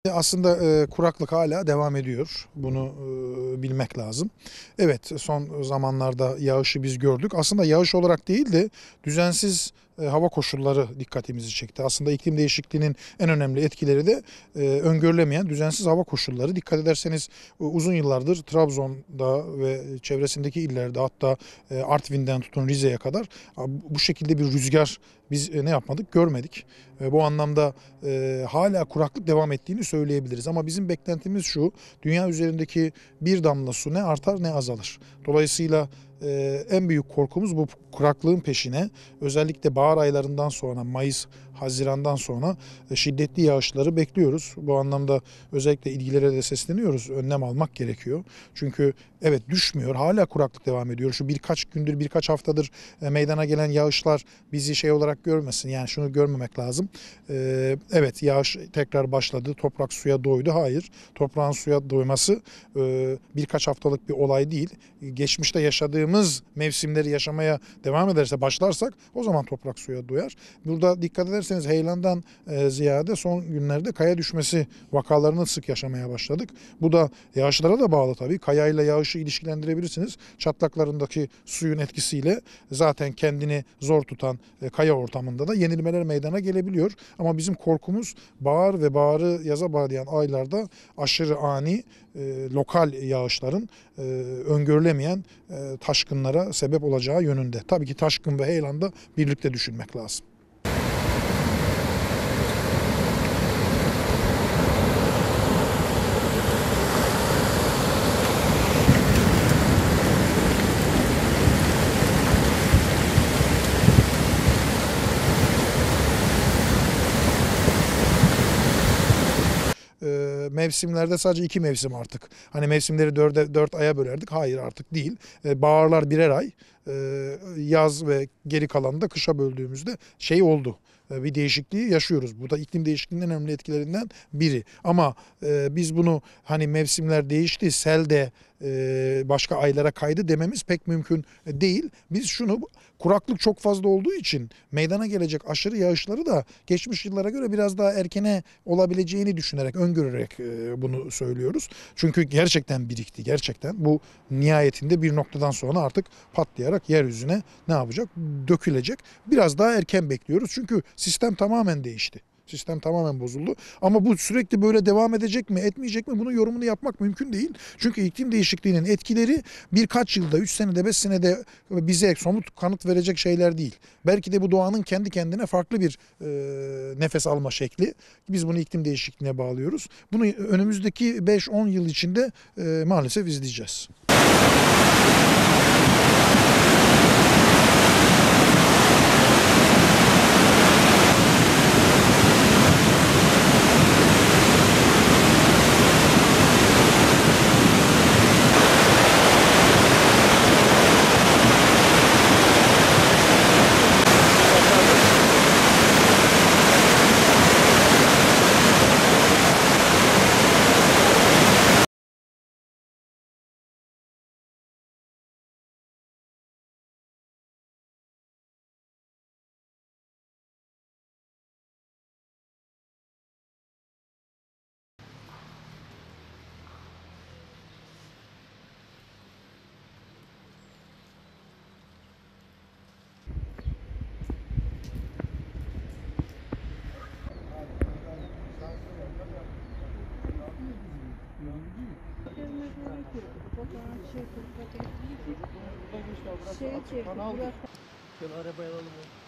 Aslında kuraklık hala devam ediyor. Bunu bilmek lazım. Evet, son zamanlarda yağışı biz gördük. Aslında yağış olarak değil de düzensiz hava koşulları dikkatimizi çekti. Aslında iklim değişikliğinin en önemli etkileri de öngörülemeyen düzensiz hava koşulları. Dikkat ederseniz uzun yıllardır Trabzon'da ve çevresindeki illerde, hatta Artvin'den tutun Rize'ye kadar bu şekilde bir rüzgar biz ne yapmadık, görmedik. Bu anlamda hala kuraklık devam ettiğini söyleyebiliriz. Ama bizim beklentimiz şu: dünya üzerindeki bir damla su ne artar ne azalır. Dolayısıyla en büyük korkumuz bu kuraklığın peşine, özellikle bahar aylarından sonra, Mayıs, Haziran'dan sonra şiddetli yağışları bekliyoruz. Bu anlamda özellikle ilgilere de sesleniyoruz. Önlem almak gerekiyor. Çünkü evet, düşmüyor. Hala kuraklık devam ediyor. Şu birkaç gündür, birkaç haftadır meydana gelen yağışlar bizi şey olarak görmesin. Yani şunu görmemek lazım. Evet, yağış tekrar başladı. Toprak suya doydu. Hayır. Toprağın suya doyması birkaç haftalık bir olay değil. Geçmişte yaşadığımız mevsimleri yaşamaya devam ederse, başlarsak, o zaman toprak suya doyar. Burada dikkat ederseniz heyelandan ziyade son günlerde kaya düşmesi vakalarını sık yaşamaya başladık. Bu da yağışlara da bağlı tabii. Kayayla yağışı ilişkilendirebilirsiniz. Çatlaklarındaki suyun etkisiyle zaten kendini zor tutan kaya ortamında da yenilmeler meydana gelebiliyor. Ama bizim korkumuz bahar ve baharı yaza bağlayan aylarda aşırı ani lokal yağışların öngörülemeyen taşkınlara sebep olacağı yönünde. Tabii ki taşkın ve heyelan da birlikte düşünmek lazım. Mevsimlerde sadece 2 mevsim artık. Hani mevsimleri 4 aya bölerdik. Hayır, artık değil. Baharlar birer ay. Yaz ve geri kalanı da kışa böldüğümüzde şey oldu. Bir değişikliği yaşıyoruz. Bu da iklim değişikliğinin en önemli etkilerinden biri. Ama biz bunu hani mevsimler değişti, sel de başka aylara kaydı dememiz pek mümkün değil. Biz şunu, kuraklık çok fazla olduğu için meydana gelecek aşırı yağışları da geçmiş yıllara göre biraz daha erkene olabileceğini düşünerek, öngörerek bunu söylüyoruz. Çünkü gerçekten birikti, gerçekten. Bu nihayetinde bir noktadan sonra artık patlayarak yeryüzüne ne yapacak? Dökülecek. Biraz daha erken bekliyoruz. Çünkü sistem tamamen değişti. Sistem tamamen bozuldu. Ama bu sürekli böyle devam edecek mi, etmeyecek mi? Bunun yorumunu yapmak mümkün değil. Çünkü iklim değişikliğinin etkileri birkaç yılda, 3 senede, 5 senede bize somut kanıt verecek şeyler değil. Belki de bu doğanın kendi kendine farklı bir nefes alma şekli. Biz bunu iklim değişikliğine bağlıyoruz. Bunu önümüzdeki 5-10 yıl içinde maalesef izleyeceğiz. Şey çekti. Arabaya alalım.